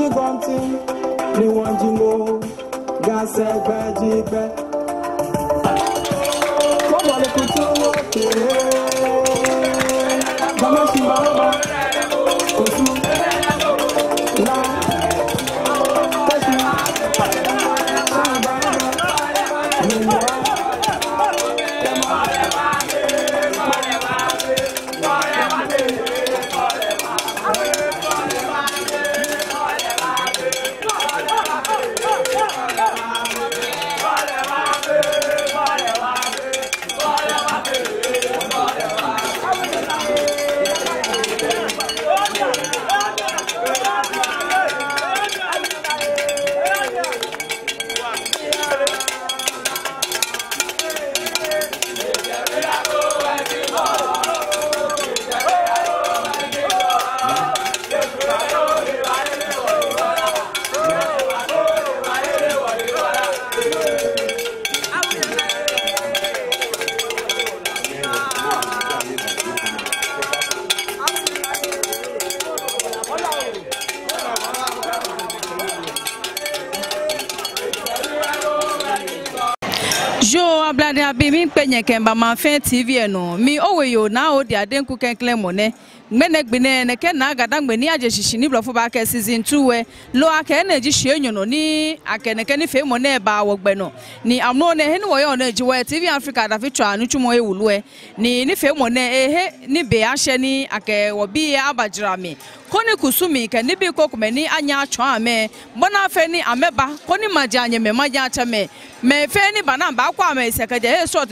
something, ni wanjingo, gase bajibe. Come on, put your work in. Come on, Shimba. Blada bimi penye kemba manfen TV no mi oweyo na o dia denku kenkle mone gbenegbene ne ke na gada gbeni ajeshishi ni blofo ba ke season 2 we lo ake na ji hyenyo no ni akeneke ni fe mone ba wogbe no ni amno ne he ni wo yo na jiwe TV Africa da fitwa anu twumo ewulu e ni fe mone ehe ni be ahye ni ake wobi abajirame koni kusumi ke ni bi kokumeni anya atwa ame bona fe ni ameba koni maja anye me maja achame me fe ni bana ba kwa me sekaje he short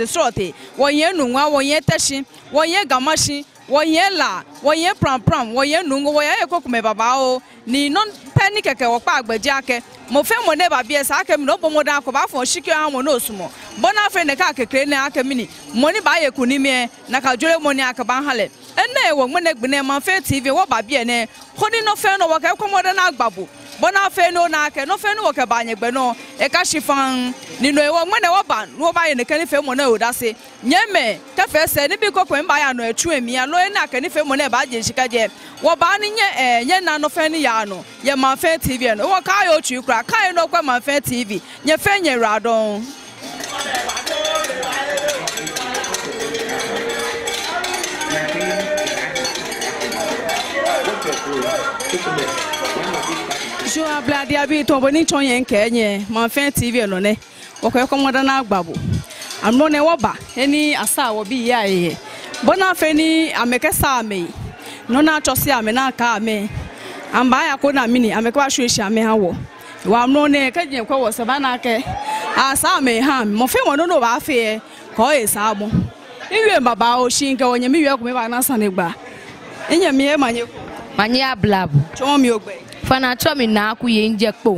wonye nunwa wonye tashi wonye gamashi wonye la wonye pram wonye nungo wonye ekokume baba o ni non peni keke wo pa agbaji ake mo fe mo ne ba bia sa ake mi no bomo da ko ba fo shike amo no sumo bona fe ne ka kekere ne ake mini mo ni ba ye kuni me na ka jore mo ni aka ban hale enne wo mo ne gbene man fe TV wo ba bia ne koni no fe no wo ka komoda na agbabu bona fe no na ake no fe no wo ka ba nye gbe no e ka shifan ni no e wo mo ne wo ba no ba ye ne kani fe mo na o da se nyeme ka fe se ni bi kokwe mba ya no etu emi ya lo e na kani fe mo na ba je shika je wo ba ni nye na no fe ni ya no ye man fe TV no wo ka yo chu kra ka no kwa man fe TV nye fe nye radon Jo abladi abi to boni chon yen kenye man fe TV no ne wo kwa komoda na agbabo amno ne wo ba eni asa wo bi ya ye bona fe ni ameke sa ame no na chosi ame na ka ame amba ya ko na mini ameke wa hwehia ame ha wo wa amno ne ka je kwa wo se ba na ke asa ame ha mo fe mo no ba fe ko e sa mo iwe baba o shinke wonye mi we ko me ba na sanegba enye mi e manye ablabu chomo mi ogbe fana chomi na akuye njekpo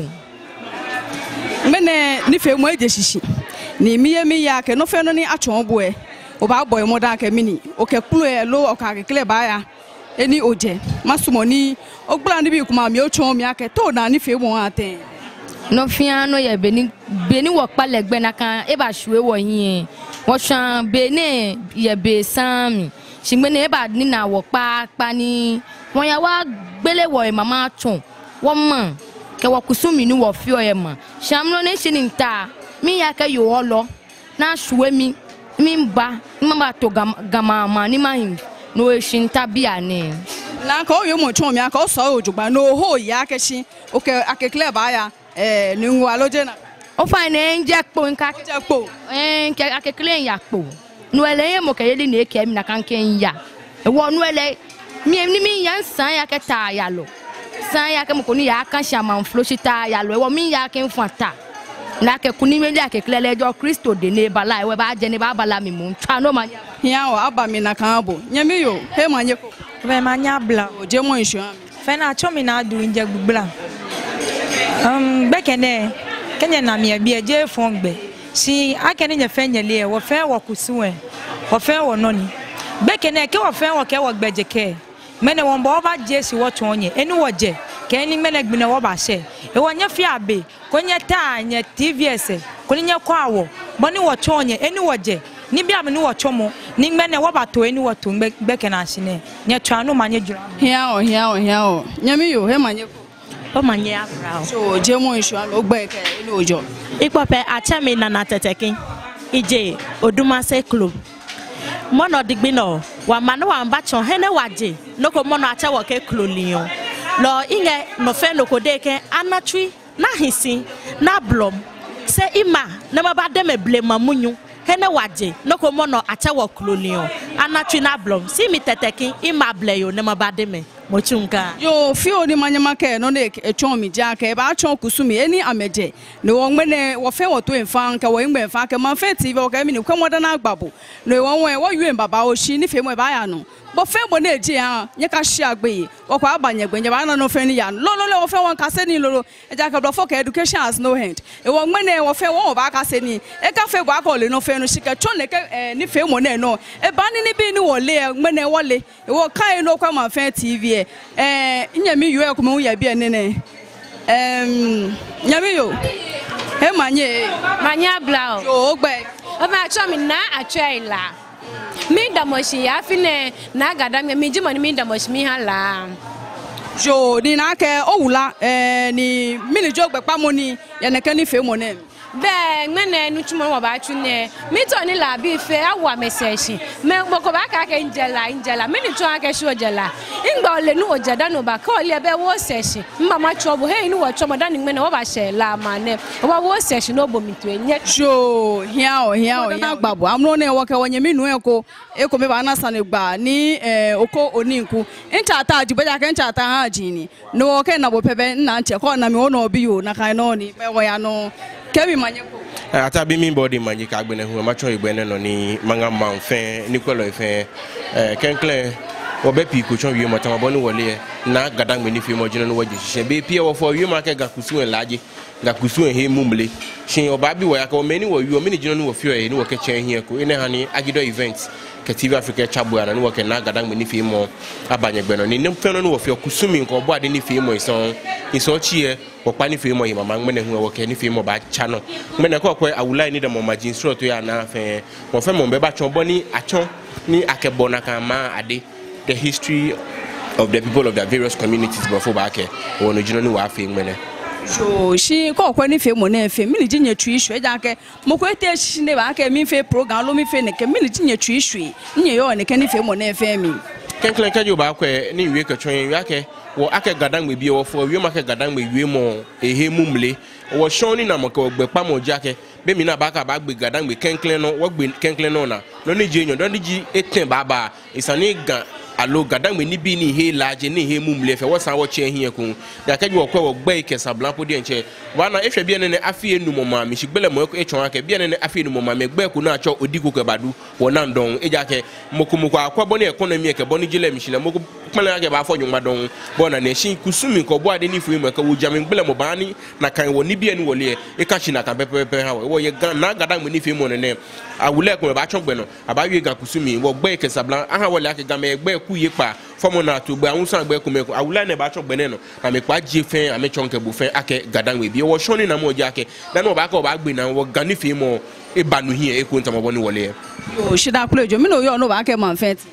mene ni fe mo ejeshishi ni miye mi ya ke no fe no ni achonbo e o ba boy mo da ke mini o ke kulu e lo o ka ke kle ba ya eni oje masumo ni ogbla ni bi kuma mi o chon mi ake to na ni fe mo aten no fian no ye beni wo palegbe na kan e ba hwe wo yin wo shan beni ye be sami shimene e ba ni na wo pa ni won ya wa gbele wo e mama chon wo man ke wo kusumi ni wo fi o ye man shamno ne shininta mi ya ke yo olo na hwe mi ba to gama ni mahin no e shinta bia ne na ko yo mo chon mi aka so ojugba no ho ya ke shi o ke akekle ba ya ni nwa loje na o fa ne njekpo nka njekpo nke akekle ya kpo no ele ye mo ke yeli na eke mi na kan ken ya e wo no ele mi yan san ya ke ta ya lo san ya ke mo ko ni ya kan sha man flo shita ya lo e wo mi ya ke nfata na ke kuni me ya ke klele jo Kristo de ne bala e we ba je ne ba bala mi mu twa no ma ya o aba mi na kan abo nyame yo he manye ko be manya bla o je mo nsu am fe na chomi na adu nje gbugla bekene kenye na mi bia je fongbe si akene nye fe nyele wo fe wo kusuwe wo fe wo noni bekene ke wo fe wo ke wo gbejeke mene won bo ba je si wo tonye eni wo je ke eni mene gbine wo ba she e wo nya fi abe ko nya ta nya TVS ko nya kwa wo boni wo tonye eni wo je ni bia me ni wo chomo ni mene wo ba to eni wo to bekene asine nya twa no manye jura hia o nyame yo he manye ko o manye abra so jemo insho am ogbe ke ni ojo ipope achemi na tetekin ije Odumase club mono digbino wa manu wa mbacho hene waje noko mono achewo ke klolion lo inge no fe noko deke anatwi na hisi na blom se ima na maba de me blema munyu hene waje noko mono achewo klolion anatwi na blom si mi tetekin ima bleyo na maba de me mochunga yo fi oni manyama ke no ne etwon mi ja ke ba atwon kusumi eni ameje ne wo ngene wo fe wo to enfa nka wo ngbe enfa ke man fe tv wo ka mi ne kwamoda na agbabo ne wo won wo yuen baba o shi ni fe mo ba ya no bo fe mo na eje ha nye ka shi agbe wo kwa abanye gbe nye ba na no fe ni ya lo wo fe won ka se ni lolo e ja ka bro for education has no hand e wo ngene wo fe won ba ka se ni e ka fe gwa ka le no fe no shi ke twon ne ke ni fe mo na no e ba ni bi ni wo le ngene wo le e wo kan no kwa man fe tv nyami yo kuma ya bia nene nyami yo he manye blau yo ogbe o ma cho mi na atwaila mi damoshi ya fine na gada mi jimo ni mi damoshi mi hala jo ni na ke owula ni mini jo gbe pamo ni ya ne kan ni fe mo ne be ngene nu chumo wa ba tune mi to ni la bi fe awa meseshi me boko ba ka ke njela mi ni to ake shi ojela ingba ole nu ojeda no ba ka ole be wo seshi mba ma chobo he ni wo chomo da ni ngene wo ba she la mane wo seshi no bo mi to enye jo hia na gbabo amro na wo ke wonye mi nu eko me ba na sane gba ni oko oninku nchata ajiboja ke nchata ha jini no wo ke na bo pebe na nche ko na mi wo no bi yo na kan no ni me wo ya no Kemi manyeko ata bi mi body manyi ka gbene hu ma cho igbene no ni manga manfen ni kwelo ife kenkle obe pi ko cho wi mo tan bonu wole na gadan gbe ni fi mo jino no waje hye be pie wo fo wi ma ke ga kusu en laje ga kusu en he mumle shin oba bi wo ya ka o meni wo wi o meni jino no wo fi o ni wo ke chen hie ko ene hani agido event ke TV Africa chabu ana ni wo ke na gadan gbe ni fi mo abanye gbe no ni nem fe no wo fi kusumi ko bo ade ni fi mo ison chie okpa ni fi mo yi mama ngmene hu wo ke ni fi mo ba cha no ngmene ko ko awula ni de mo ma jin sro to ya na fe mo fe mo be ba chon boni achon ni akebona kan ma ade the history of the people of the various communities before back or no jino ni wa fe ngmene so shi ko ni fe mo na fe mi li jinye twi hwe ja ke mo ko ete shi ne ba ke mi fe program lo mi fe ne ke mi li jinye twi hwe nye yo ne ke ni fe mo na fe mi kenklen ka jo ba ko ni wi ke twon wi ake wo ake gadan gbe bi wo fo wi ma ke gadan gbe wi mo ehe mumle wo shoni na mo ko gbe pa mo jake be mi na ba ka ba gbe gadan gbe kenklen no wo gbe kenklen no na no ni je nyon don ji eten baba isani gan alo gadan gbe ni bi ni he laje ni he mumle fe wo san wo che hie kun da ka ji wo ko wo gbe ikesa blanco de nche wa na ehwe bi ne afie nu mo ma mi shigbele mo e chon ake bi ne afie nu mo ma me gbe ku na acho odiku ke badu wo na ndon e ja ke mokumuko akwa boni economy ke boni jile mi shile moko pala ke ba fo nyuma don bona ne shin kusumi ko bo ade ni fu mo ka wo jame gbele mo bani na kan wo ni bi eni wole e ka chi na kan pepepe ha wo ye gan na gadan mo ni fu mo ne awule ko ba chon gbe no aba wi ga kusumi wo gbe ikesa blan aha wole ake ga me gbe ku ye pa fomo na to gbe awun san gbe ku me ko awule ne ba chon gbe ne no na me pa je fen ame chon ke bu fen ake gadan we bi wo shoni na mo je ake dan wo ba ka ba gbe na wo ga ni fu mo e banu hie e ko ntamo bo ni wole yo shida kule jo mi no yo no ba ke man fet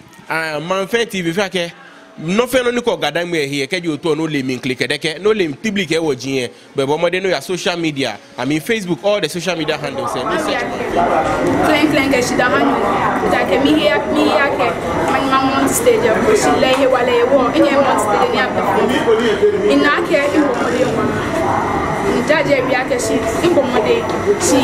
man fet bi fa ke no fe no ni ko gadan me here ke jo to no le min click deke no le public e wo jin be bo mode no ya social media I mean Facebook all the social media handles and search clean ke shida hanyu da ke mi here ke man on stage ko shi le he wale wo enye on stage ni abefo ina ke imbo mode wa ni jaje bi ake shi imbo mode shi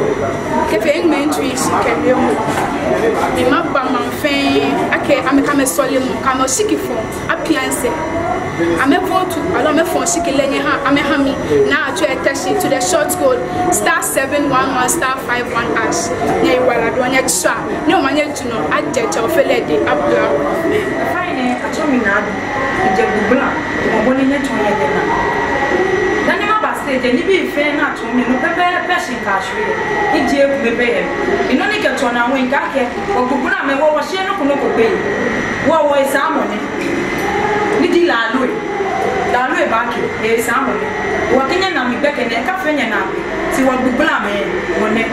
ke fe entry shi ke bi mo mi mabba man fe ake amekame sole mo kama sikifo appearance amevotu alo me fon sikilenye ha amehami na atu eteshi to the short code *711 *51# ne wala do nya tsa ne o manye tuno ajeje ofelede abla fine achomi na adu ije gbugla mo boni ne ton ye na dani ma ba stage ni bi fe na to mi no pepe peshi ka shwe ije ku bebe he ino ni ke to na wen ka ke ogbugla me wo she no kuno ko pe wo isamone ni di la lue ba ke e samone wo kenya na mi beke ne ka fe nya na ti wo gbugla me wone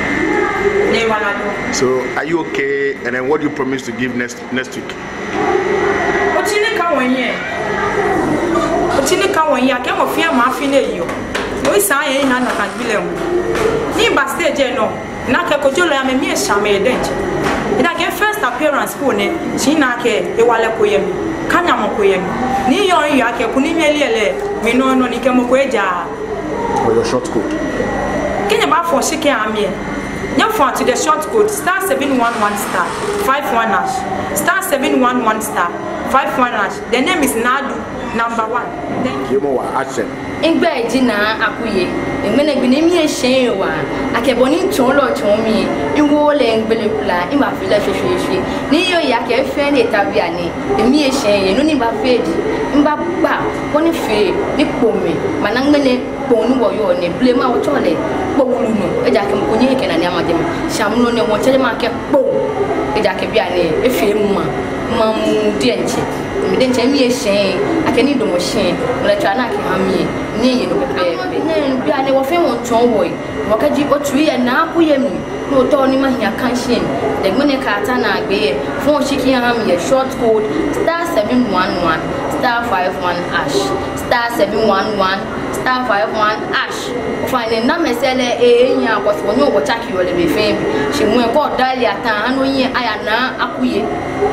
ne wala do. So are you okay, and then what do you promise to give next week? Otini ka wonye chini ka won ya ke mo fia ma fi na yo o isa ye ha na kan bile mu ni ba stage no na ke ko jolo ya me mi e shame denje ida ke first appearance ko ne china ke e wale ko yemi kanya mo ko yemi ni yo ya ke kuni miele me no ni ke mo ko eja or your short code kenya ba for shike amie nya for to the short code star 711 star 51 hash star 711 star 51 hash. The name is Nadu number 1. Thank you. More action. Ingbe ejina akuye emene gbinemi ehyen wa akeboni ton lo ton mi inwo le ngbele kula ima fi le hwehwehwe ni yo ya ke fe ni tabia ni emi ehyen no ni ba fedi mba gba woni fe ni pomi manangmene ponu wo yo ne blema wo chole powulu no eja ke mkonye ke na ni amade shamno ne wo chele ma ke po eja ke bia ni efe mma mamu dienche denche mi ehyen akeni do mo hyen le twana ke hamie ni no pepe ne bia ne wo fe won ton wo wakaji otu ye na akuye mi no to ni mahia kanhyen de gbene kata na agbe fon shiki ham ye short code star 711 star 51 hash star 711 star 51 hash fine na mesele enya kwase wonyo wo chaki wo le be fe shi mu e ko dali atan anu yin aya na akuye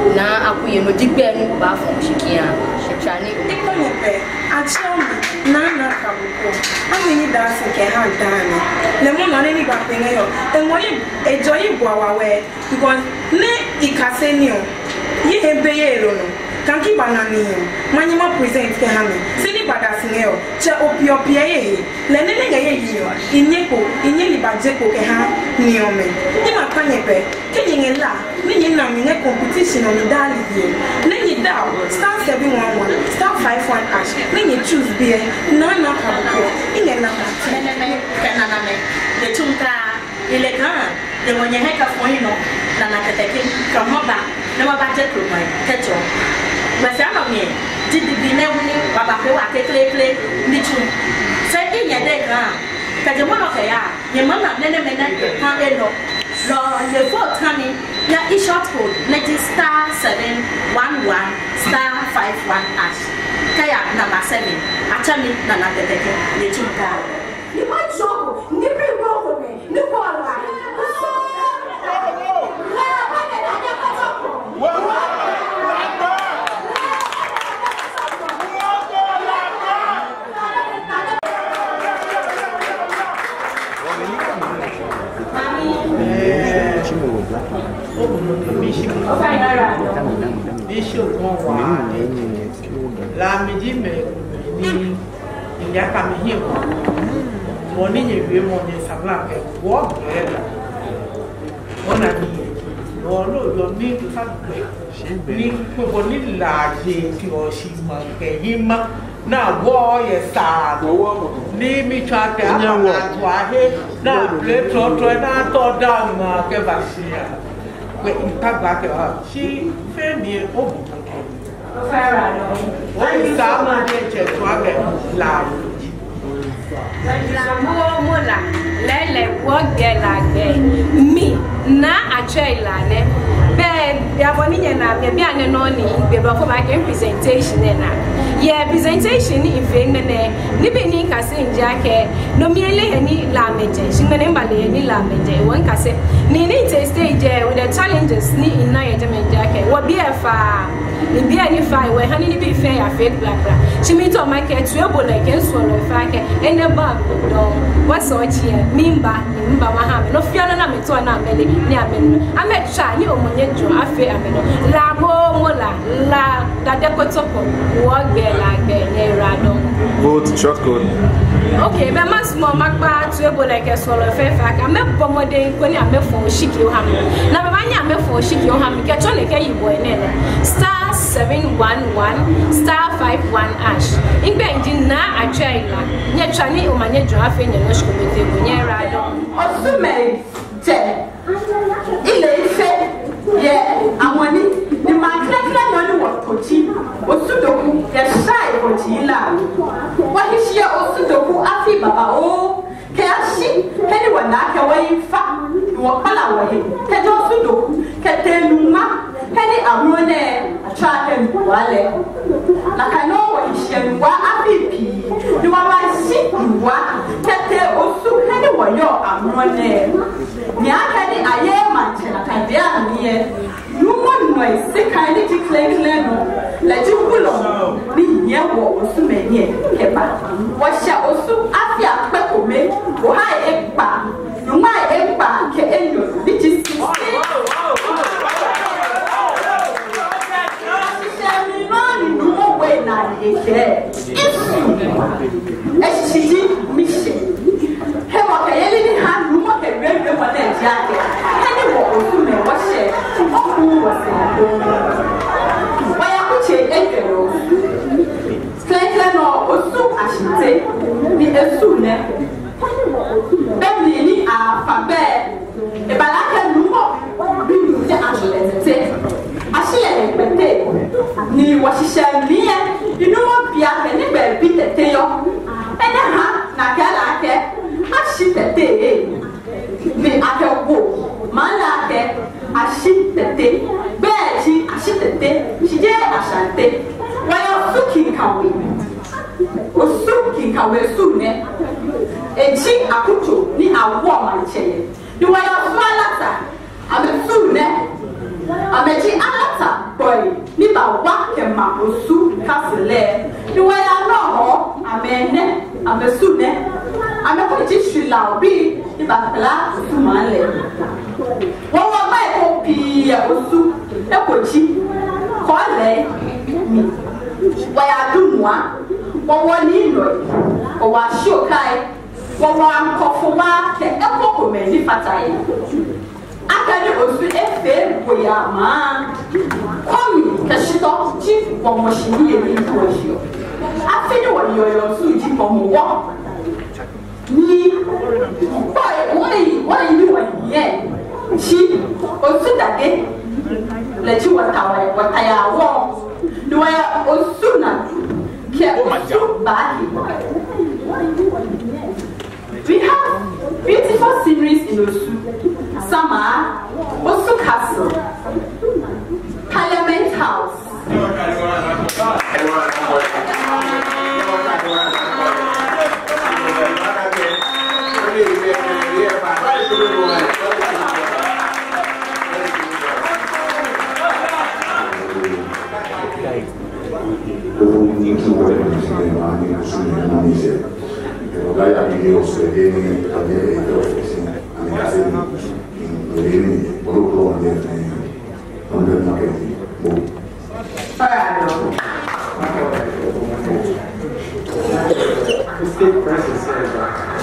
no digbe nu ba fon shiki ha chani Ikonope, actually, Nana Kabuko. I mean, that's a can done. The moon any back in here. And what you enjoy Guawa because ne Icasenio. Ye Beyerono. Can keep an anime. Manima present Kahami. Silly Badasineo. Che opio pie. Lenene Gayo. Inyeko. Inyeli Bajeko Kaha. Niome. Ima Kanepe. Kenny la. Nina in a competition on the Dali here. Nenny Dow. Star 711. Star 51 Ash. Nenny choose beer. Nana Kabuko. In a Cananame. The Tunka. Elegant. The one you heck of Moino. Nana Kataki. Come on back. Never back to my kettle. But some me did the name Baba play Nichu. Say in your day, because the one of your mother, Nene, Pano, Law, the 4th honey, your e short code, let it star 711 star 51 hash. Kaya number 7. Actually, Nana Kataki, Nichu. You might show, Nippy Rover, Nicola. La midi me ni il y a comme hier mon ni vieux mon sabla que quoi on a dit non yo ni tout ça ni ko ni la je ti o si ma ke hima na wo ye sa ni mi cha ke na wa he na ple tro na to da ma ke vasia we impact ke si fe mi o Farah, no. Sama dia cetua ke lalu. Mola, lele, what get like me, na a trailer, ne? Be, ya boni na be ane noni, be before my presentation na. Yeah, presentation in vain ne. Ni be ni kase njake, no miele heni la meje. Shingene mbale ni la meje. One kase, ni stage with the challenges ni ina ye njake. Wa be fa. Ni be any fine we hani ni be fair ya fake black. She meet on my cat to able like and swallow fake and the bag don. What's all here? Mimba, Maham, no fiona na me to na mele ni amenu. I met try you on your jo afe amenu. La mola la da dekotoko work there like there radon. Vote short code. Okay, but my small magba to able like a swallow fair fake. I met bomode when I met for shiki o ham. Na manya me for shiki o ham get on the you boy nene. Star 711 star 51 hash. Ingbe engine na atraila. Nye chani o manye jo afe nye no shkomete go nye radon. Osume te. Ile ife ye amoni ni makrefle no wo pochi. Osudoku ye shai pochi la. Wa hishia osudoku afi baba o. Ke ashi keni wana ke wa fa. Wo kala wo he. Ke jo osudoku ke tenuma. Keni amone attract wale. Na kano wa hishia wa afi money. Niakani aye manchela kandia niye. Numo no ise kind of clean no. La jukulo ni nyewo osu menye keba. Washa osu afia pekome. O ha ekpa. Numa ekpa ke enyo which is ni washishamia inumo pia ni bebi teteyo ene ha na kala ake ashitete ni akewo mala ake ashitete beji ashitete shije ashante waya suki kawe sune eji akuto ni awo manche ni waya swalata amesune ameji alata boy ni ba wa ke ma osu kasele ni wa ya no ho amene amesune ameko ji shila obi ni ba kala osu male wo wa ba ko pi ya osu e ko ji ko le mi wa ya dunwa wo ni no o wa shokai wo wa nkofo wa ke e ko me ni fatai akani osu efe boyama komi kashito ji pomoshini ye ni koshio afini wa yoyo su ji pomowo ni why ni wa ye chi osu dade le chi wata ya wo ni wa osu na ke osu baki. We have beautiful sceneries in Osu. Summer, Osu Castle, Parliament House. Dai videos che también a mi casa in gruppo non marketing. The state president says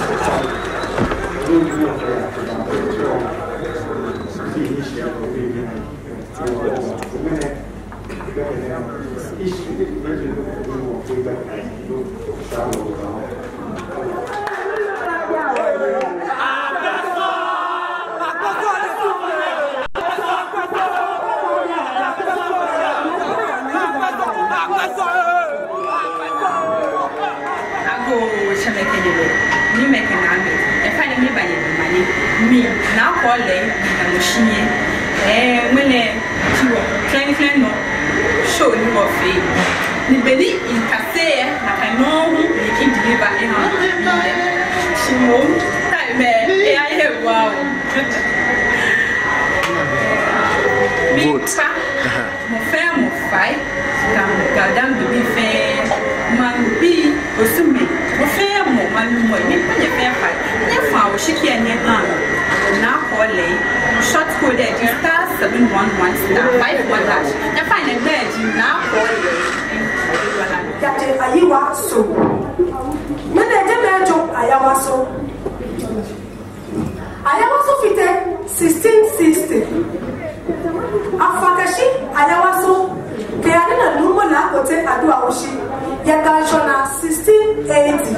short code is star 711 star 51#. You find a bed you now call Captain Ayiwa so. When the Demejo Ayawa so. Ayawa so fite 1660. Afakashi Ayawa so. Kayana Lumo na kote adu awoshi. Yagashona 1680.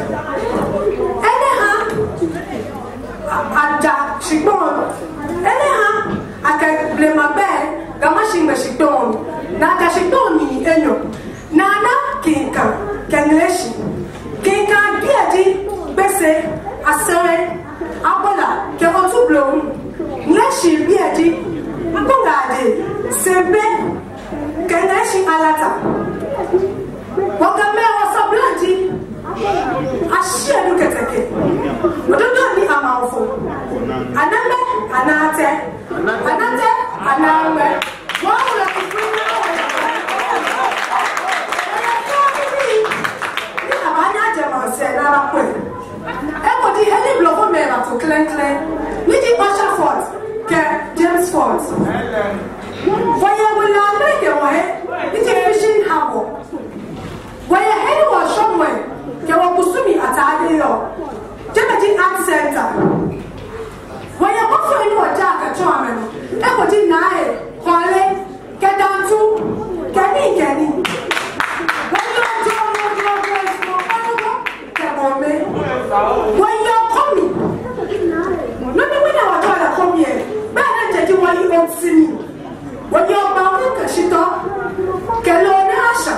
Ada shikbon eleha aka blema be gamashi mashikbon na ka shikbon ni enyo nana kinka kenleshi kinka biadi bese asere abola ke otu blom nleshi biadi abongade sembe kenleshi alata wakame wasablandi ashia duketeke ododo ni amawfo clean. Niti Usher Fort, ke James Fort. Waya wala nige wae, niti fishing harbor. Waya heli wa shomwe, ke wa kusumi atade yo. Jemeti Art Center. Waya kofu ni wa jaka chome. Eko ti nae, kwale, ke dantu, keni. When you're coming, not when I was trying to come here, but I tell you why you don't see me. When you're bound to shit up, can you answer?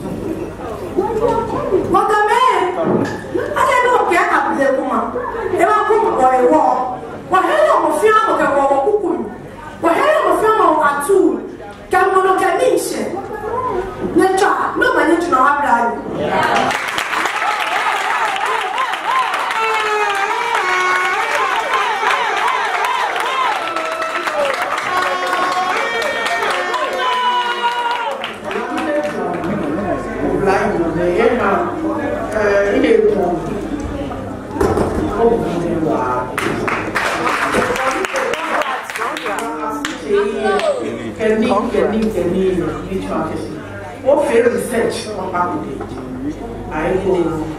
What a man! I don't get up there, woman. If I come or a war, what hell of a film can walk up. What hell of a film or a tool can look at me. Nature, nobody to know how that. What fair research on Bakude? I go.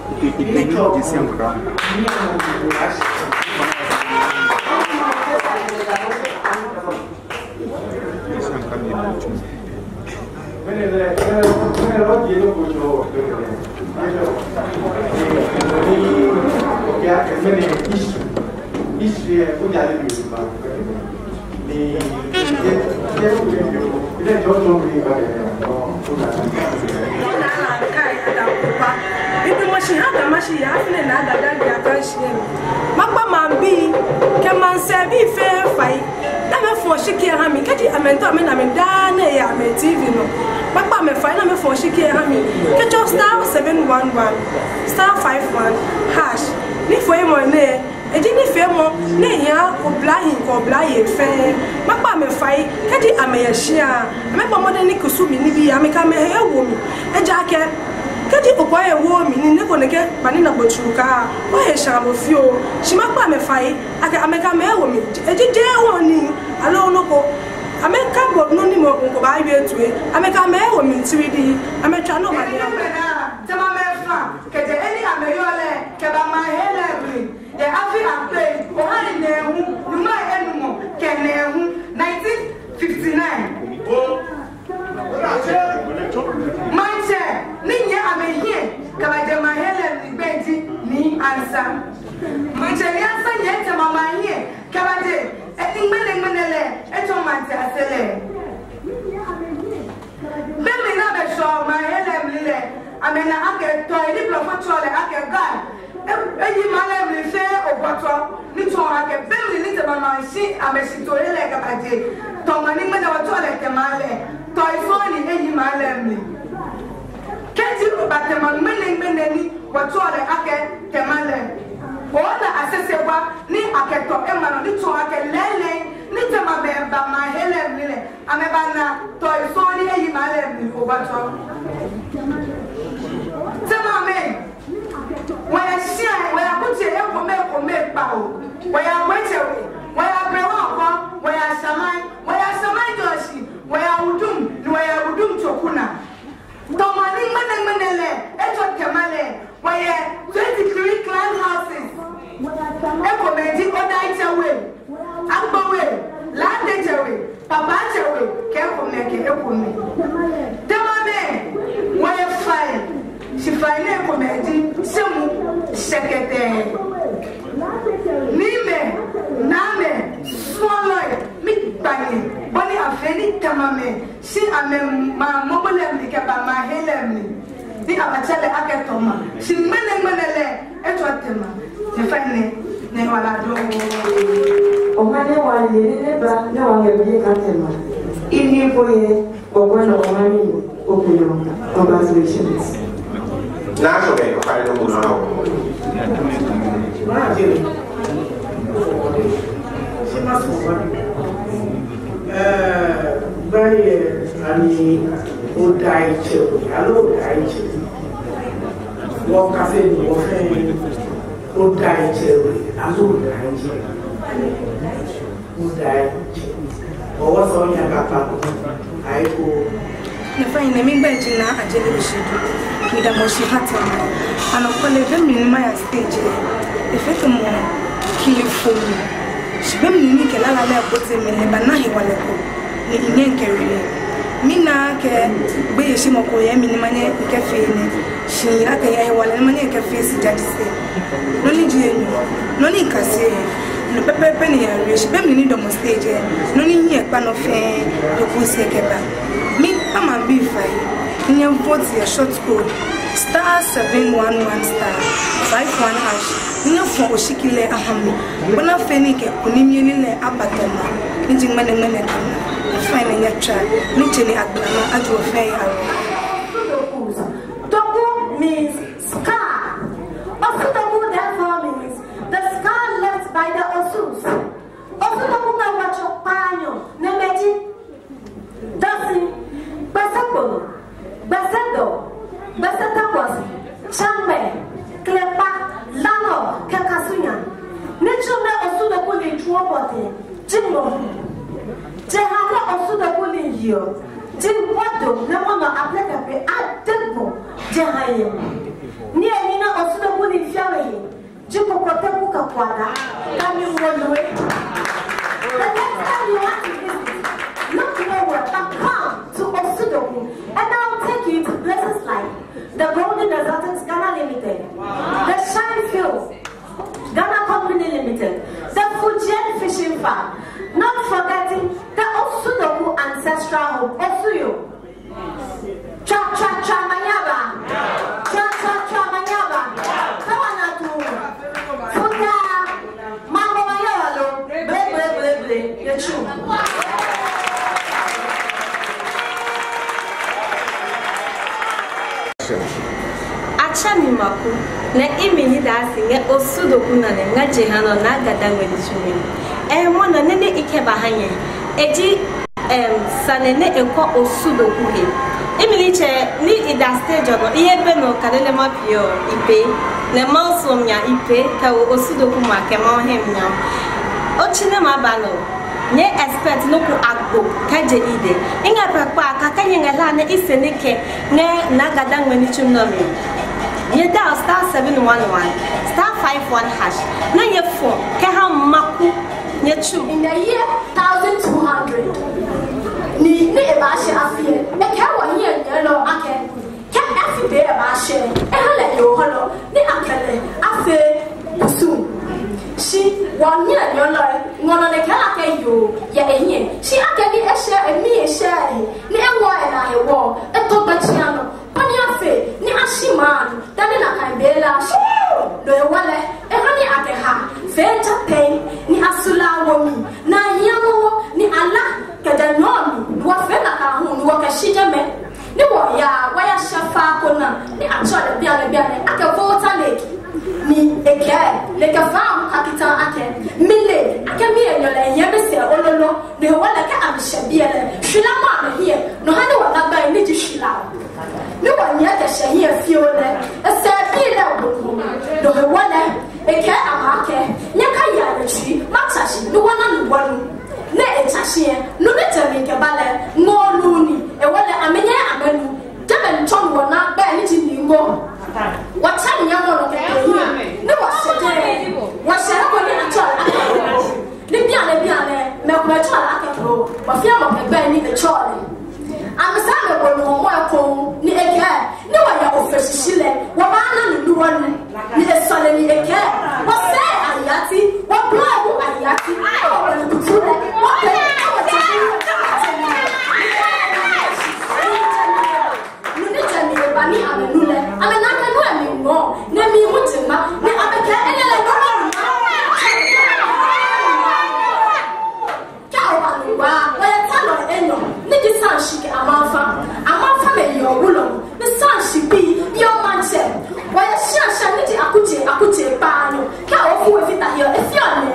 Star 51 hash. Ni foi money. E di ni fe mo ne ya oblaye fe. Magba me fai kedi ameyahia. Me ba mo de ni kusumi ni bi ameka me he wo mi. E ja ke kedi oboye wo mi ni ne ko ne ke bani na bochuka. O he sha mo fio. Shi magba me fai aka ameka me wo mi. E di je wo ni alo no ko ameka bo no ni mo ko ba bi etue. Ameka me wo mi tiridi. Ametwa no ba ni. Tama me fa kede eni ameyole ke ba ma hele bri. The African play, Ohani Nehu, Numa Enumo, Kenehu, 1959. Manche, Ninya Amehe, Kabaja Mahele, Benji, Ni answer. Manche, Yansa Yeta Mama here, Kabaje, Eting Menele, Etomante Asele. Bemi Nabe Shaw, my hele, I mean, I get toy, Diplomat, I get guy. Eyi malem le fe oboto ni to ake bemli ni te mama si amesito ele ka baje to mani me na wato le ke male to ifoni eyi malem ni kenti bate man mene ni wato le ake ke male ona asesebwa ni ake to e mano ni to ake lele ni te mama ba ma helem ni le ameba na to ifoni eyi malem ni oboto te mama when I see, when I put it up for make power, when I wait away, when I bring up, when I summon Joshi, when I would do Chokuna. Tomani Manele, Echo Kamale, where 23 clan houses, Echo Medi, Odaita away, Ambo way, Landed away, Papa away, careful make it open me. Tomame, where fine. She finally commented some secretary. Nime, Name, swallow, meat banging, Bonnie a fenny tamame. See, I'm a mobile emily, my helemi. The Abatella Akatoma. She manele, etwatema. The finally, never do. Oh, my never, no one will be a catema. In here for you, or one of my opinion, congratulations. Naturally, I don't know. She must very old diet. Hello, diet. Walk cafe, Nafanya na mimi baje na ajele bishidu mida moshi hata anakole vemi ni maya stage efeke mo kilifoni shibem ni ni kelala la bote mele banahi wale ko ni inyenkere mina ke be shi mo ko yemi ni mane ikefe ni shi aka yayi wale ni mane ikefe si jadise no ni jeni no ni kase no pepe ni ya re shibem ni do mo stage no ni yin epa no fe do ku se keba me I'm a B5. In your vote your short code *711*51#. In your phone Oshikile Ahami. When I finish Unimile Abatoma, Nijing Mane fine in your child, Nichini Aglama, Adu Fay. Tobu means scar. Osutobu therefore means the scar left by the Osus. Osutobu na wacho panyo, Nemeji, Dasi. Basakono, Basado, Basatakwasi, Chambe, Klepa, Lano, Kakasunya. Nature Osuda Puli Truopote, Jimbo, Jehana Osuda Puli Yo, Jim Wato, Namona Aplekape, Atempo, Jehayem. Near Nina Osuda Puli Fiawe, Jimbo Kotabuka Quada, coming one way. The next time you want to visit, look forward and come to Osudoku, and I'll take you to places like the Golden Deserts Ghana Limited, the Shine Fields Ghana Company Limited, the Fujian Fishing Farm, not forgetting the Osudoku Ancestral Home, Osuyo. Cha cha cha Mayaba, cha cha cha Mayaba, Kawanatu, Futa, Mambo Mayalo, ble ble ble ble, the true. Achami maku na imini dasi nge Osudoku na nga jehano na gadangwe chumi mo na nene ikeba hanye eji sanene enko Osudoku he imini che ni ida stage ogo iye be no kadele mapio ipe na mansomnya ipe ka Osudoku ma ke ma hemnya ochine mabano nye expert no ku agbo kaje ide inga papa aka nyenga la na iseneke ne na gadangwe ni chumnomi ye dial *711*51#. Na ye phone ke ha maku nye chu in the year 1200 ni e ba she afie e ke wo here nyelo ake ke afi be e ba she e ha le yo holo ni akele afi busu shi wa nyela nyolo ngono ne kala ke yo ya enye shi ake ni e she e mi e she ni e wo e na e wo e to ba chiano pani afi ni ashiman dani na kaibela do e wale e hani ake ha feta pen ni asula womi na yamo ni ala kada nomi wa fena ka hu ni wa ka shijame ni wo ya wa ya shafa kona ni achole biane ake vota lake ni eke le ka fam akita ake mile ake mi enyola yebe se ololo ni wala ka amshabiele shila ma no here no hani wa na ba ni ji shila ni wa nya ka shahia fiole esa bi la wo do wala eke amake nyaka ya rechi matashi ni wana ni wanu na etashie no betami ke bale ngoluni e wala amenye amanu jabe nton wona ba ni ti ni ngo watani nyamo no ke ni wasete wasere ko ni atola ni biane me ko atola akeko wafia mo ke ba ni etola amesana ko no mo ko ni eke ni wa ya ofesishile wa ba na ni duwanu ni esole ni eke wa se ayati wa blabu ayati wa ni kutule wa pe wa tani ni tani ba ni amenule amena kanu emi ngo ne mi mutima ni abeke elele no wa ya talo eno ni di sanshike amafa me yo wulo ni sanshipi yo manche wa ya shasha ni di akute panyo ka ofu we fita yo efio ni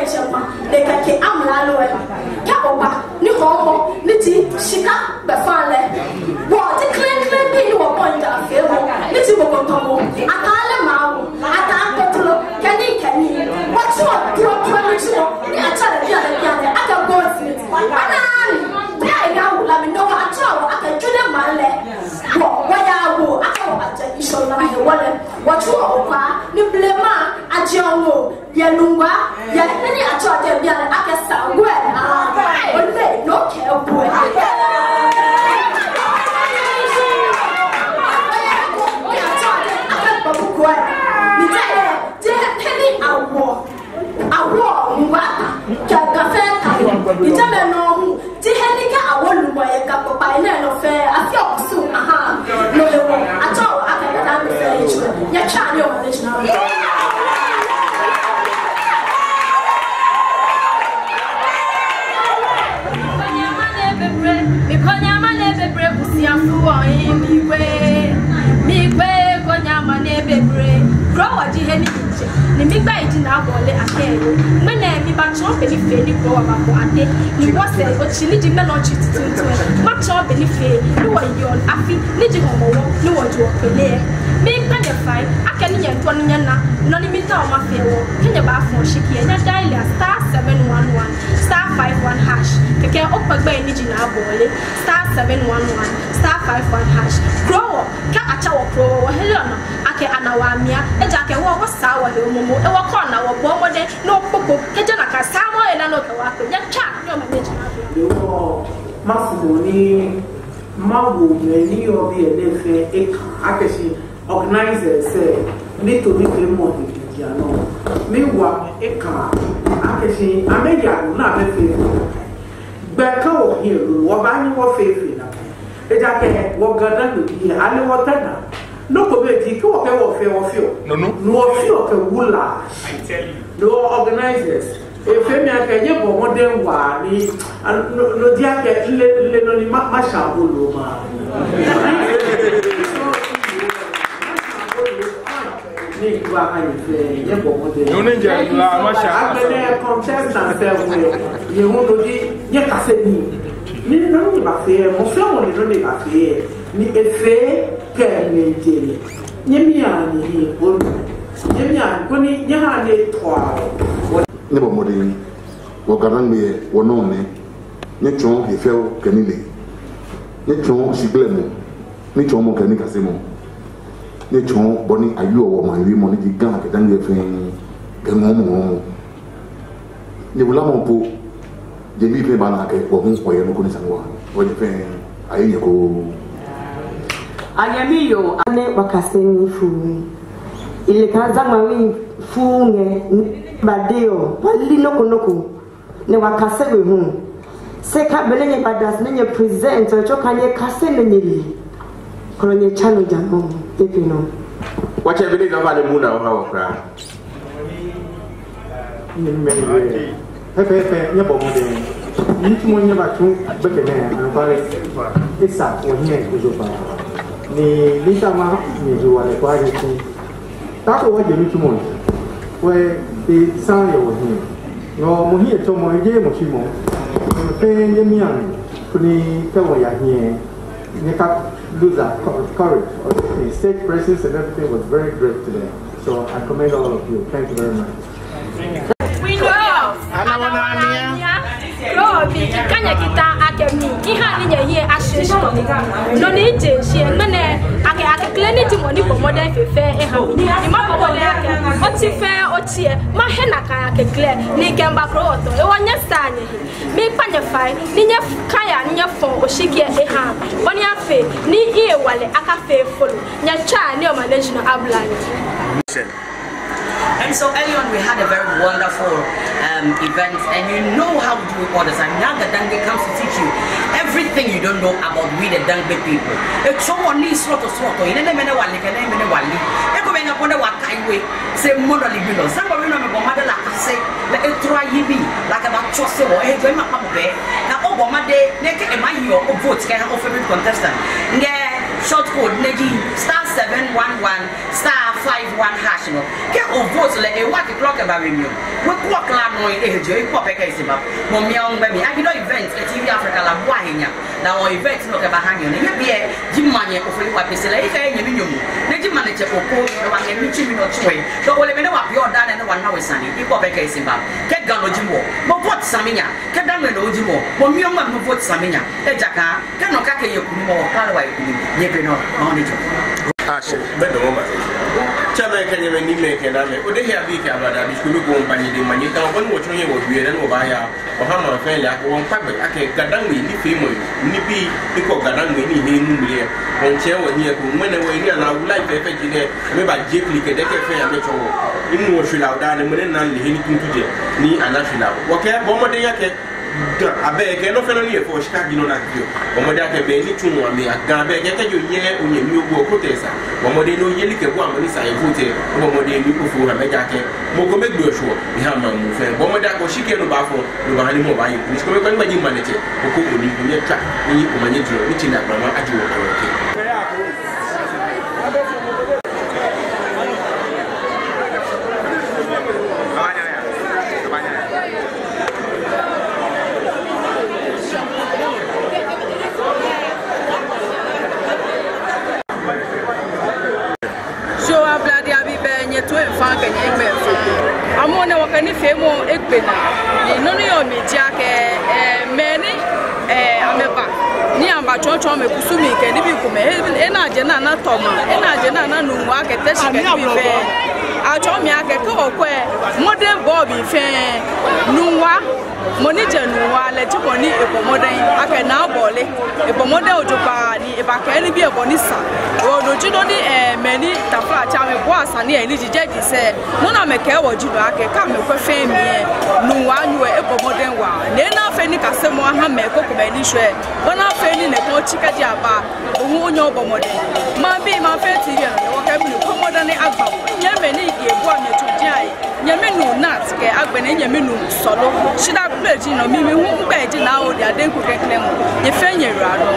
chema de kake amla lo ya oba ni homo ni ti shika be fale wo ti clean ni wo point afi wo ni ti wo kontomo atale mawo atankotlo kani what you ni achara dia aka go fit anani ya ya wo la me no achara aka twede male wo ya wo aka wo acha isho na he wole what you opa ni blema ajewo ya lungwa ya ni achara dia bia aka sangwe ole no ke bo awo ngwata ka kafe ka itame no hu ti henika awolu mo ye ka papa ina no fe afi okusu aha no le wo ato akada da me fe ichu ya cha ni o mo le chuna mi konya mane bebre busia fu o mi gbe konya mane bebre grow ji heni ni mi gba iti na abole akeyo mena mi ba cho be ni fe ni grow ba ko ade ni wo se o chi ni ji me no chi tutu ma cho be ni fe ni wo yon afi ni ji homo wo ni wo jo pele mi gba de fai akeni yen to ni na no ni mi ta o ma fe wo kenya ba fon shiki enya dial *711 *51 hash keke opagba ni ji na abole *711 *51 hash grow ka acha wo pro wo helona ake anawamia eja ke wo sawa le omomo e wo kona wo bo mode no popo keje na ka samo e na no ka wa ko nya cha no ma neji na yo Massimo ni mawo me ni obi e le fe e akeshi organizers say ni to ni fe mo ni ya no mi wa e ka akeshi ameya na be fe gbe ka wo here wo ba ni wo fe fe na eja ke wo gadan ni ale wo tana no ko be di ko wo fe no feel ke wula I tell you no organizers if me aka ye bo modern wa ni no dia ke le no ni ma sha bolo ma ni wa ka ni fe ye bo modern no ni ja la ma sha abele contestant se we ye ho do di ye ka se ni no ni ba fe mo fe mo ni ba fe ni efe ke ni je ni mi ani o ni mi ani ko ni nya ha ni to ne bo modern wo garan me wo no ne ne chon he fe o kenile ne chon sigle mo ne chon mo keni kase mo ne chon boni ayu o mo wi mo ni gigan ke dan ye fe ke mo ne wala mo po je bi pe bana ke ko hun ko ye no ko ni sanwa wo je fe ayi ko Anyamiyo ane wakaseni fuwe ile kaza mawi funge badeo wali noko ne wakasewe hu seka belenye badas nenye present ocho kanye kase nenye kronye chano jamo tepino wacha vile gava le muna wa kra ni mele hefe nyabo mode ni tumo nyaba tu bekene anbare esa wonye kujoba ni litama ni juwa le kwa yetu tako waje ni tumo we e san yo ni no mo hi to mo je mo chi mo fe ye mi an kuni ka wa ya hi ni ka lose that courage the stage presence and everything was very great today, so I commend all of you. Thank you very much. We know Robi kanya kita akemi iha ni nye here asheshi no ni je she mene ake clinic money for modern fefe eha ni ma ko le ake oti fe oti e ma he na kan ake clear ni gemba kroto e wonya stanye mi panye fai ni nye kaya ni nye fon oshiki eha boni afe ni iye wale aka fe follow nya cha ni o manage no ablan. And so early on we had a very wonderful event, and you know how to do it all the time. Now the Dangbe comes to teach you everything you don't know about we the Dangbe people. It's someone needs sort of you know mene wali kene mene wali eko benga ponde wakaiwe se mono libino samba wino me bomade la kase la etra yibi la ka ba chose wo e joima pa be na o bomade ne ke e mayi o vote ka o favorite contestant nge short code neji *711 *51# hash no ke o vote le e what clock ba we mi we clock la no e je e pop e ka isi ba mo mi on ba mi I do event e TV Africa la bo ahenya na o event no ke ba hanyo ne ye bie jimanye o fo wa pesela e ka enye mi nyomu ne jimane che koko no wa ne mi chi mi no chwe do ole me ne wa pio da ne wa na we sani e pop e ka isi ba ke galo jimo mo vote saminya ke da me no jimo mo mi on ma mo vote saminya e jaka ke no ka ke ye kunu mo kala wa kunu ye be no ma ne jo ashe bedo mo ba chama kenye ni me kename o de ya bi ka bada bi skulu ko mpani de manye ka won wo chonye wo biere no ba ya o ha ma fe le ko won pagbe ake gadanwe ni fe mo ni bi ko gadanwe ni he nu mle on che wo ni ko mwene wo ni na wu life fe jine me ba je clique de ke fe ya me chowo inu wo fila da ne mwene na le he ni tuntuje ni ana fila wo ke bo mo de ya ke abe ke no fe no ni e fo shika gi no na kio bo mo de ake be ni tunu ame aga be ke ke yo ye onye mi ogbo protesa bo mo de no ye like bo amoni sa e vote bo mo de mi ko fu ha me ja ke mo ko me gbo so ni ha ma mu fe bo mo de ko shike no ba fo no ba ni mo ba yi ni ko me ko ma ji ma ne che ko ko ni ni tra ni ko ma ni dro ni tina ba ma aji wo ko ke amone wakani femo ekbena ni nonu yo media ke meni ameba ni amba chocho me kusumi ke ni bi kuma ena je na toma ena je na nunwa ke teshi ke bi fe acho mi ake ko ko modern bob fe nunwa moni je nunwa le ti boni ebo modern ake na bole ebo modern ojopa ni eba ke ni bi ebo ni sa o doju no ni meni tafla cha me bo asani e ni jeje se no na me ke wo jido ake ka me ko fe mi nunwa nyu ebo modern wa ne na fe ni kase mo ha me ko ko be ni hwe bona fe ni ne ko chika di aba ohun onyo obo modern ma bi ma fe ti ye no wo ka bi ko modern ni agba nye me ni ebu a me to di ai nye me nu nat ke agbe ne nye me nu solo shida plate no mi hu gbe di na o di adenku kekle mo ye fe nye ra do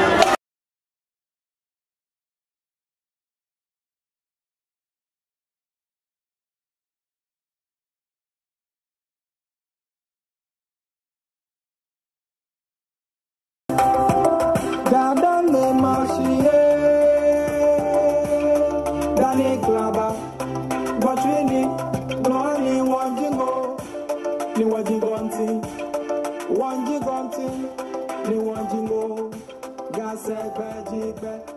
One jingle, gas,